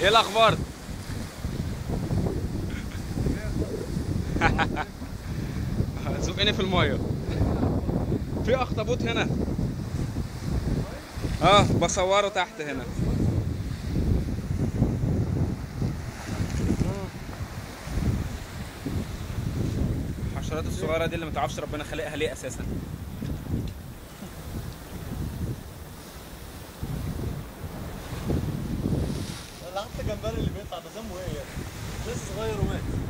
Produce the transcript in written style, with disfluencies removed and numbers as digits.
ايه الاخبار؟ زقني في الميه. في اخطبوط هنا. اه بصوره تحت هنا. الحشرات الصغيره دي اللي ما تعرفش ربنا خلقها ليه اساسا. ولا حتى جمبري اللي بيطلع ده ذنبه ايه يعني؟ لسه صغير ومات.